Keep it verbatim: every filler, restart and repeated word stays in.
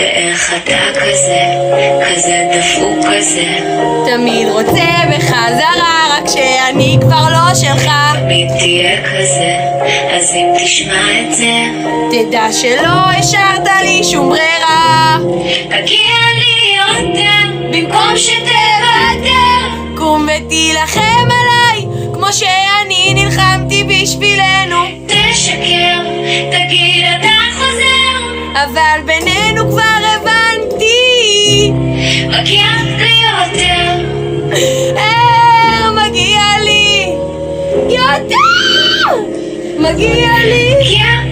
ואיך אתה כזה, כזה דפוק כזה. תמיד רוצה בחזרה, רק שאני כבר לא שלך. תמיד תהיה כזה, אז אם תשמע את זה, תדע שלא השארת לי שום ברירה. תגיע לי יותר, במקום שתוותר. קום ותילחם עליי, כמו שאני נלחמתי בשבילנו. תשקר, תגיד אתה חוזר, אבל בינינו כבר הבנתי, מגיע לי יותר. אה, מגיע לי יותר, מגיע לי מגיע